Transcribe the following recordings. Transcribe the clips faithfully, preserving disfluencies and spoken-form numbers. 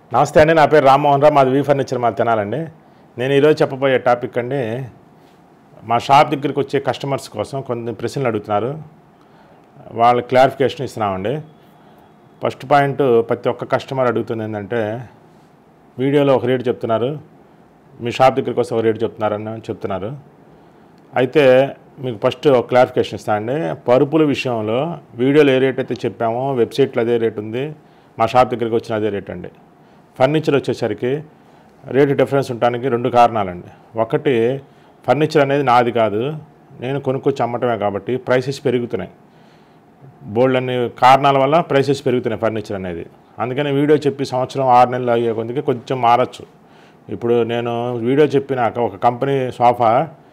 నమస్తే అండి, నా పేరు రామ్మోహన్ రావు, మాది వి ఫర్నిచర్ మాది తెనాలండి. నేను ఈరోజు చెప్పబోయే టాపిక్ అండి, మా షాప్ దగ్గరికి వచ్చే కస్టమర్స్ కోసం కొన్ని ప్రశ్నలు అడుగుతున్నారు, వాళ్ళ క్లారిఫికేషన్ ఇస్తున్నామండి. ఫస్ట్ పాయింట్, ప్రతి ఒక్క కస్టమర్ అడుగుతుంది ఏంటంటే, వీడియోలో ఒక రేటు చెప్తున్నారు, మీ షాప్ దగ్గరికి వస్తే ఒక రేటు చెప్తున్నారని చెప్తున్నారు. అయితే మీకు ఫస్ట్ ఒక క్లారిఫికేషన్ ఇస్తానండి. పరుపుల విషయంలో వీడియోలో ఏ రేట్ అయితే చెప్పామో వెబ్సైట్లో అదే రేట్ ఉంది, మా షాప్ దగ్గరికి వచ్చిన అదే రేట్ అండి. ఫర్నిచర్ వచ్చేసరికి రేటు డిఫరెన్స్ ఉండడానికి రెండు కారణాలండి. ఒకటి, ఫర్నిచర్ అనేది నాది కాదు, నేను కొనుక్కొచ్చి అమ్మటమే కాబట్టి ప్రైసెస్ పెరుగుతున్నాయి. బోల్డ్ అన్ని కారణాల వల్ల ప్రైసెస్ పెరుగుతున్నాయి ఫర్నిచర్ అనేది. అందుకని వీడియో చెప్పి సంవత్సరం ఆరు నెలలు అయ్యే కొద్దికి కొంచెం మారచ్చు. ఇప్పుడు నేను వీడియో చెప్పినాక ఒక కంపెనీ సోఫా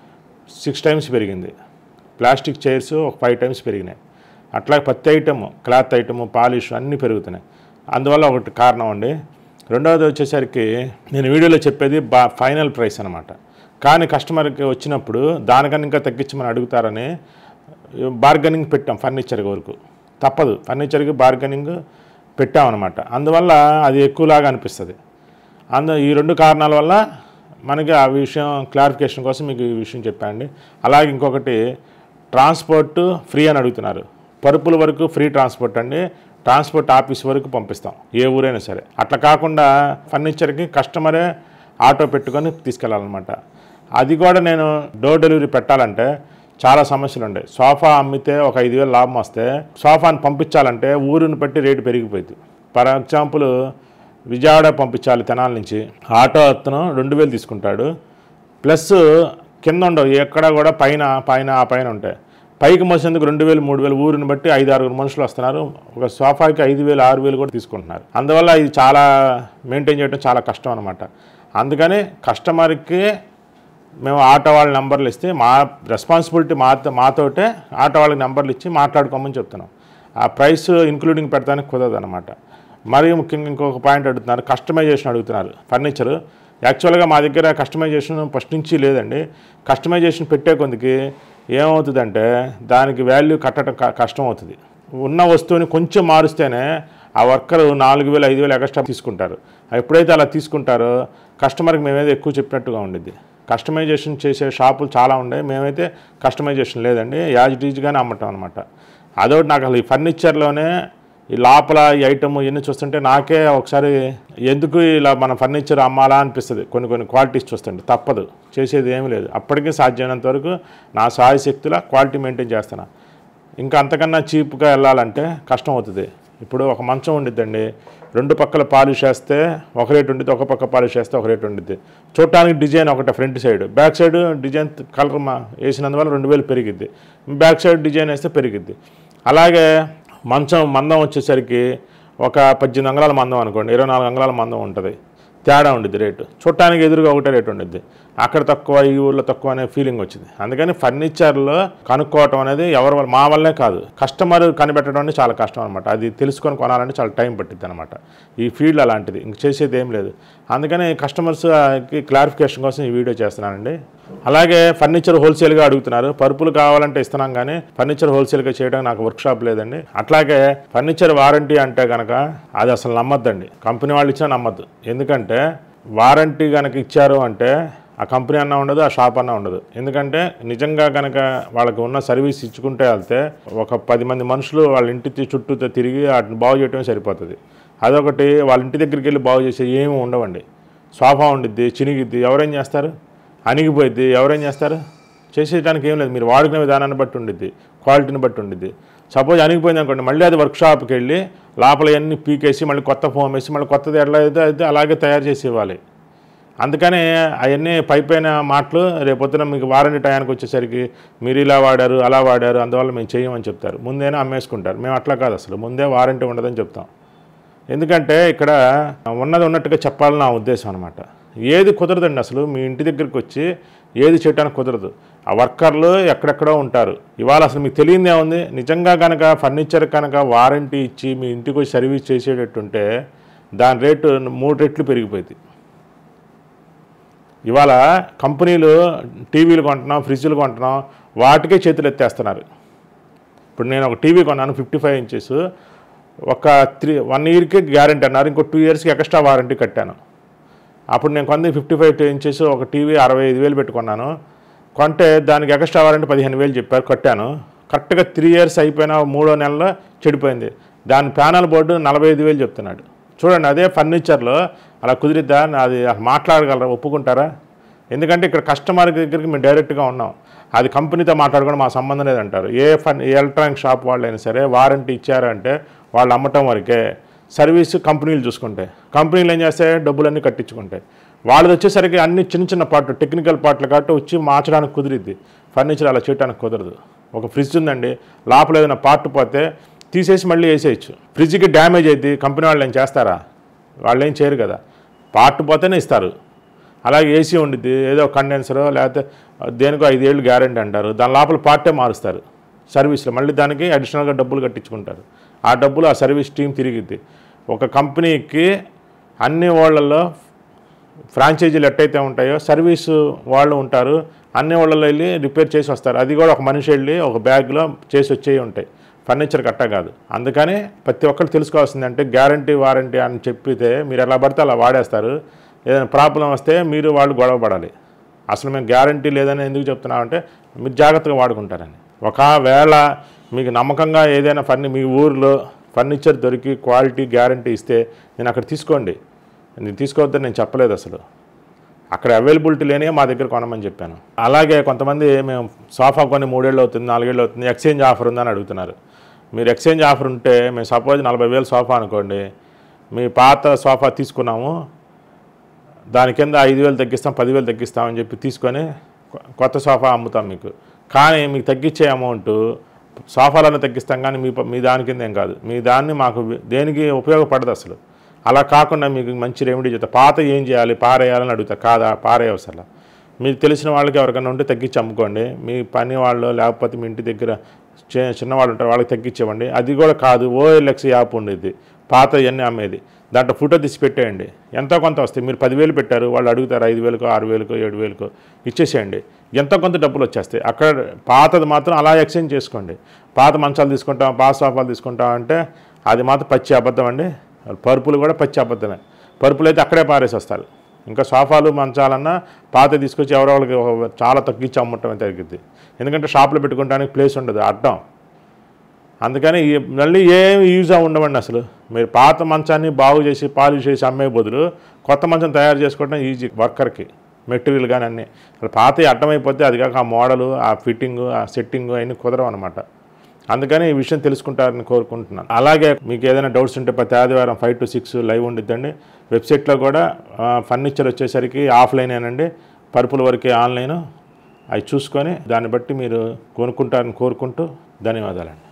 సిక్స్ టైమ్స్ పెరిగింది, ప్లాస్టిక్ చైర్స్ ఒక ఫైవ్ టైమ్స్ పెరిగినాయి. అట్లా ప్రతి ఐటమ్, క్లాత్ ఐటము, పాలిష్ అన్నీ పెరుగుతున్నాయి. అందువల్ల ఒకటి కారణం అండి. రెండవది వచ్చేసరికి నేను వీడియోలో చెప్పేది బా ఫైనల్ ప్రైస్ అనమాట. కానీ కస్టమర్కి వచ్చినప్పుడు దానికన్నా ఇంకా తగ్గించమని అడుగుతారని బార్గెనింగ్ పెట్టాం ఫర్నిచర్ వరకు. తప్పదు, ఫర్నిచర్కి బార్గెనింగ్ పెట్టామన్నమాట. అందువల్ల అది ఎక్కువలాగా అనిపిస్తుంది. అందు ఈ రెండు కారణాల వల్ల మనకి ఆ విషయం క్లారిఫికేషన్ కోసం మీకు ఈ విషయం చెప్పండి. అలాగే ఇంకొకటి, ట్రాన్స్పోర్ట్ ఫ్రీ అని అడుగుతున్నారు. పరుపుల వరకు ఫ్రీ ట్రాన్స్పోర్ట్ అండి, ట్రాన్స్పోర్ట్ ఆఫీస్ వరకు పంపిస్తాం, ఏ ఊరైనా సరే. అట్లా కాకుండా ఫర్నిచర్కి కస్టమరే ఆటో పెట్టుకొని తీసుకెళ్ళాలన్నమాట. అది కూడా నేను డోర్ డెలివరీ పెట్టాలంటే చాలా సమస్యలు ఉన్నాయి. సోఫా అమ్మితే ఒక ఐదు వేలు లాభం వస్తే సోఫాని పంపించాలంటే ఊరిని బట్టి రేటు పెరిగిపోయింది. ఫర్ ఎగ్జాంపుల్, విజయవాడ పంపించాలి తెనాల నుంచి, ఆటో అతను రెండు వేలు తీసుకుంటాడు. ప్లస్ కింద ఉండవు, ఎక్కడ కూడా పైన పైన ఆ పైన ఉంటాయి. పైకి మోసేందుకు రెండు వేలు మూడు వేలు ఊరిని బట్టి ఐదు ఆరుగురు మనుషులు వస్తున్నారు. ఒక సోఫాకి ఐదు వేలు ఆరు వేలు కూడా తీసుకుంటున్నారు. అందువల్ల ఇది చాలా మెయింటైన్ చేయడం చాలా కష్టం అనమాట. అందుకని కస్టమర్కి మేము ఆటో వాళ్ళ నెంబర్లు ఇస్తే మా రెస్పాన్సిబిలిటీ మా మాతోటే ఆటో వాళ్ళకి నెంబర్లు ఇచ్చి మాట్లాడుకోమని చెప్తున్నాం. ఆ ప్రైస్ ఇంక్లూడింగ్ పెడతానికి కుదరదు అనమాట. మరి ముఖ్యంగా ఇంకొక పాయింట్ అడుగుతున్నారు, కస్టమైజేషన్ అడుగుతున్నారు. ఫర్నిచర్ యాక్చువల్గా మా దగ్గర కస్టమైజేషన్ ఫస్ట్ నుంచి లేదండి. కస్టమైజేషన్ పెట్టే కొద్దికి ఏమవుతుందంటే దానికి వాల్యూ కట్టడం కష్టం అవుతుంది. ఉన్న వస్తువుని కొంచెం మారుస్తేనే ఆ వర్కరు నాలుగు వేలు ఐదు వేలు ఎక్స్ట్రా తీసుకుంటారు. ఎప్పుడైతే అలా తీసుకుంటారో కస్టమర్కి మేమైతే ఎక్కువ చెప్పినట్టుగా ఉండిద్ది. కస్టమైజేషన్ చేసే షాపులు చాలా ఉన్నాయి, మేమైతే కస్టమైజేషన్ లేదండి, యాజ్ ఇట్ ఈజ్గానే అమ్మటం అనమాట. అదొకటి నాకు అసలు ఈ ఫర్నిచర్లోనే ఈ లోపల ఈ ఐటమ్ ఇవన్నీ చూస్తుంటే నాకే ఒకసారి ఎందుకు ఇలా మన ఫర్నిచర్ అమ్మాలా అనిపిస్తుంది. కొన్ని కొన్ని క్వాలిటీస్ చూస్తుంటే తప్పదు, చేసేది ఏమీ లేదు. అప్పటికీ సాధ్యమైనంత వరకు నా సాయశక్తిలా క్వాలిటీ మెయింటైన్ చేస్తాను. ఇంకా అంతకన్నా చీప్గా వెళ్ళాలంటే కష్టం అవుతుంది. ఇప్పుడు ఒక మంచం ఉండిద్దండి, రెండు పక్కల పాలిష్ వేస్తే ఒక రేటు ఉండిద్ది, ఒక పక్క పాలిష్ వేస్తే ఒక రేటు ఉండిద్ది. చూడటానికి డిజైన్ ఒకటే, front side, back side design colour మా వేసినందువల్ల రెండు వేలు పెరిగిద్ది, బ్యాక్ సైడ్ డిజైన్ వేస్తే పెరిగిద్ది. అలాగే మంచం మందం వచ్చేసరికి ఒక పద్దెనిమిది అంగళాల మందం అనుకోండి, ఇరవై నాలుగు అంగళాల మందం ఉంటుంది, తేడా ఉండిద్ది రేటు. చూడటానికి ఎదురుగా ఒకటే రేటు ఉండిద్ది, అక్కడ తక్కువ ఈ ఊళ్ళో తక్కువ అనే ఫీలింగ్ వచ్చింది. అందుకని ఫర్నిచర్లో కనుక్కోవటం అనేది ఎవరి వల్ల, మా వల్లే కాదు, కస్టమర్ కనిపెట్టడం అనేది చాలా కష్టం అనమాట. అది తెలుసుకొని కొనాలంటే చాలా టైం పట్టిద్ది అనమాట. ఈ ఫీల్డ్ అలాంటిది, ఇంక చేసేది ఏం లేదు. అందుకని కస్టమర్స్కి క్లారిఫికేషన్ కోసం ఈ వీడియో చేస్తున్నానండి. అలాగే ఫర్నిచర్ హోల్సేల్గా అడుగుతున్నారు. పరుపులు కావాలంటే ఇస్తున్నాం, కానీ ఫర్నిచర్ హోల్సేల్గా చేయడానికి నాకు వర్క్షాప్ లేదండి. అట్లాగే ఫర్నిచర్ వారంటీ అంటే కనుక అది అసలు నమ్మద్దండి, కంపెనీ వాళ్ళు ఇచ్చినా నమ్మద్దు. ఎందుకంటే వారంటీ కనుక ఇచ్చారు అంటే ఆ కంపెనీ అన్నా ఉండదు, ఆ షాప్ అన్నా ఉండదు. ఎందుకంటే నిజంగా కనుక వాళ్ళకి ఉన్న సర్వీస్ ఇచ్చుకుంటే వెళ్తే ఒక పది మంది మనుషులు వాళ్ళ ఇంటి చుట్టూ తిరిగి వాటిని బాగు చేయడమే సరిపోతుంది. అదొకటి, వాళ్ళ ఇంటి దగ్గరికి వెళ్ళి బాగు చేసే ఏమి ఉండవండి. సోఫా ఉండిద్ది, చినిగిద్ది, ఎవరేం చేస్తారు, అణిగిపోయిద్ది, ఎవరేం చేస్తారు, చేసేయడానికి ఏం లేదు. మీరు వాడుకునే విధానాన్ని బట్టి ఉండిద్ది, క్వాలిటీని బట్టి ఉండిద్ది. సపోజ్ అణిగిపోయింది అనుకోండి, మళ్ళీ అది వర్క్షాప్కి వెళ్ళి లోపల అన్నీ పీకేసి మళ్ళీ కొత్త ఫోమ్ వేసి మళ్ళీ కొత్తది ఎట్లా అయితే అయితే అలాగే తయారు చేసి ఇవ్వాలి. అందుకని అవన్నీ పైపైన మాటలు రేపొద్దున మీకు వారంటీ టయానికి వచ్చేసరికి మీరు ఇలా వాడారు అలా వాడారు అందువల్ల మేము చేయమని చెప్తారు, ముందేనే అమ్మేసుకుంటారు. మేము అట్లా కాదు, అసలు ముందే వారంటీ ఉండదని చెప్తాం. ఎందుకంటే ఇక్కడ ఉన్నది ఉన్నట్టుగా చెప్పాలని నా ఉద్దేశం అనమాట. ఏది కుదరదండి, అసలు మీ ఇంటి దగ్గరికి వచ్చి ఏది చేయడానికి కుదరదు. ఆ వర్కర్లు ఎక్కడెక్కడో ఉంటారు. ఇవాళ అసలు మీకు తెలియదు ఏముంది, నిజంగా కనుక ఫర్నిచర్ కనుక వారంటీ ఇచ్చి మీ ఇంటికి వచ్చి సర్వీస్ చేసేటట్టుంటే దాని రేటు మూడు రెట్లు పెరిగిపోయింది. ఇవాళ కంపెనీలు టీవీలు కొంటున్నాం, ఫ్రిడ్జ్లు కొంటున్నాం, వాటికే చేతులు ఎత్తేస్తున్నారు. ఇప్పుడు నేను ఒక టీవీ కొన్నాను, ఫిఫ్టీ ఫైవ్ ఇంచెస్, ఒక త్రీ వన్ ఇయర్కి గ్యారెంటీ అన్నారు, ఇంకో టూ ఇయర్స్కి ఎక్స్ట్రా వారంటీ కట్టాను. అప్పుడు నేను కొంది ఫిఫ్టీ ఫైవ్ ఇంచెస్ ఒక టీవీ అరవై ఐదు వేలు పెట్టుకున్నాను. కొంటే దానికి ఎక్స్ట్రా వారంటీ పదిహేను వేలు చెప్పారు, కట్టాను. కరెక్ట్గా త్రీ ఇయర్స్ అయిపోయిన మూడో నెలలో చెడిపోయింది. దాని ప్యానల్ బోర్డు నలభై ఐదు వేలు చెప్తున్నాడు. చూడండి, అదే ఫర్నిచర్లో అలా కుదిరిద్దా? అది మాట్లాడగలరా, ఒప్పుకుంటారా? ఎందుకంటే ఇక్కడ కస్టమర్ దగ్గరికి మేము డైరెక్ట్గా ఉన్నాం. అది కంపెనీతో మాట్లాడుకోవడం మా సంబంధం లేదంటారు. ఏ ఫన్ ఏ ఎలక్ట్రానిక్ షాప్ వాళ్ళైనా సరే వారంటీ ఇచ్చారంటే వాళ్ళు అమ్మటం వరకే, సర్వీస్ కంపెనీలు చూసుకుంటాయి. కంపెనీలు ఏం చేస్తాయి, డబ్బులన్నీ కట్టించుకుంటాయి. వాళ్ళది వచ్చేసరికి అన్ని చిన్న చిన్న పార్ట్లు, టెక్నికల్ పార్ట్లు కాబట్టి వచ్చి మార్చడానికి కుదిరిద్ది. ఫర్నిచర్ అలా చేయడానికి కుదరదు. ఒక ఫ్రిడ్జ్ ఉందండి, లోపల ఏదైనా పార్ట్ పోతే తీసేసి మళ్ళీ వేసేయచ్చు. ఫ్రిడ్జ్కి డ్యామేజ్ అయింది, కంపెనీ వాళ్ళు ఏం చేస్తారా? వాళ్ళు ఏం చేయరు కదా, పార్ట్ పోతేనే ఇస్తారు. అలాగే ఏసీ ఉండిద్ది, ఏదో కండెన్సరో లేకపోతే దేనికో ఐదేళ్ళు గ్యారెంటీ అంటారు, దాని లోపల పార్టే మారుస్తారు సర్వీస్లో, మళ్ళీ దానికి అడిషనల్గా డబ్బులు కట్టించుకుంటారు. ఆ డబ్బులు ఆ సర్వీస్ టీం తిరిగిద్ది. ఒక కంపెనీకి అన్ని వాళ్ళల్లో ఫ్రాంచైజీలు ఎట్టయితే ఉంటాయో సర్వీసు వాళ్ళు ఉంటారు, అన్ని వాళ్ళలో వెళ్ళి రిపేర్ చేసి వస్తారు. అది కూడా ఒక మనిషి వెళ్ళి ఒక బ్యాగ్లో చేసి వచ్చేవి ఉంటాయి. ఫర్నిచర్ కట్ట కాదు. అందుకని ప్రతి ఒక్కరు తెలుసుకోవాల్సిందంటే గ్యారంటీ వారంటీ అని చెప్పితే మీరు ఎలా పడితే అలా వాడేస్తారు. ఏదైనా ప్రాబ్లం వస్తే మీరు వాళ్ళు గొడవ పడాలి. అసలు మేము గ్యారంటీ లేదని ఎందుకు చెప్తున్నామంటే మీరు జాగ్రత్తగా వాడుకుంటారని. ఒకవేళ మీకు నమ్మకంగా ఏదైనా ఫర్ని మీ ఊరిలో ఫర్నిచర్ దొరికి క్వాలిటీ గ్యారంటీ ఇస్తే నేను అక్కడ తీసుకోండి, నేను తీసుకోవద్దని నేను చెప్పలేదు. అసలు అక్కడ అవైలబిలిటీ లేని మా దగ్గర కొనమని చెప్పాను. అలాగే కొంతమంది మేము సోఫా కొని మూడేళ్ళు అవుతుంది, నాలుగేళ్ళు అవుతుంది, ఎక్స్చేంజ్ ఆఫర్ ఉందని అడుగుతున్నారు. మీరు ఎక్స్చేంజ్ ఆఫర్ ఉంటే మేము సపోజ్ నలభై వేలు సోఫా అనుకోండి, మీ పాత సోఫా తీసుకున్నాము, దాని కింద ఐదు వేలు తగ్గిస్తాం, పదివేలు తగ్గిస్తామని చెప్పి తీసుకొని కొత్త సోఫా అమ్ముతాం మీకు. కానీ మీకు తగ్గించే అమౌంట్ సోఫాలను తగ్గిస్తాం, కానీ మీ మీ దాని కింద ఏం కాదు. మీ దాన్ని మాకు దేనికి ఉపయోగపడదు అసలు. అలా కాకుండా మీకు మంచి రెమెడీ చెప్తా. పాత ఏం చేయాలి, పారేయాలని అడుగుతా. కాదా, పారేయవసరం. మీకు తెలిసిన వాళ్ళకి ఎవరికైనా ఉంటే తగ్గించి అమ్ముకోండి. మీ పని వాళ్ళు లేకపోతే మీ ఇంటి దగ్గర చిన్నవాళ్ళు ఉంటారు, వాళ్ళకి తగ్గించేవ్వండి. అది కూడా కాదు, ఓఎల్ఎక్స్ యాప్ ఉండేది, పాత ఇవన్నీ అమ్మేది, దాంట్లో ఫోటో తీసి పెట్టేయండి. ఎంతో కొంత వస్తాయి. మీరు పదివేలు పెట్టారు, వాళ్ళు అడుగుతారు ఐదు వేలకో ఆరు వేలకో ఏడు వేలకో ఇచ్చేసేయండి. ఎంతో కొంత డబ్బులు వచ్చేస్తాయి. అక్కడ పాతది మాత్రం అలా ఎక్స్చేంజ్ చేసుకోండి. పాత మంచాలు తీసుకుంటాం, పాత సోఫాలు తీసుకుంటాం అంటే అది మాత్రం పచ్చి అబద్ధం అండి. పరుపులు కూడా పచ్చి అబద్ధమే. పరుపులు అయితే అక్కడే పారేసి వస్తారు. ఇంకా సోఫాలు మంచాలన్నా పాత తీసుకొచ్చి ఎవరో వాళ్ళకి చాలా తగ్గించి అమ్మటం తగ్గిద్ది. ఎందుకంటే షాప్లో పెట్టుకోవడానికి ప్లేస్ ఉండదు, అడ్డం. అందుకని మళ్ళీ ఏం యూజ్ ఉండవండి అసలు. మీరు పాత మంచాన్ని బాగు చేసి పాలిష్ చేసి అమ్మే బదులు కొత్త మంచం తయారు చేసుకోవడం ఈజీ వర్కర్కి, మెటీరియల్ కానీ అన్నీ. అసలు పాత అడ్డమైపోతే అది కాక ఆ మోడలు, ఆ ఫిట్టింగు, ఆ సెట్టింగు అవన్నీ కుదరవు అనమాట. అందుకని ఈ విషయం తెలుసుకుంటారని కోరుకుంటున్నాను. అలాగే మీకు ఏదైనా డౌట్స్ ఉంటే ప్రతి ఆదివారం ఫైవ్ టు సిక్స్ లైవ్ ఉండిద్దండి. వెబ్సైట్లో కూడా ఫర్నిచర్ వచ్చేసరికి ఆఫ్లైనేనండి, పరుపుల వరకే ఆన్లైన్. అవి చూసుకొని దాన్ని బట్టి మీరు కొనుక్కుంటారని కోరుకుంటూ ధన్యవాదాలండి.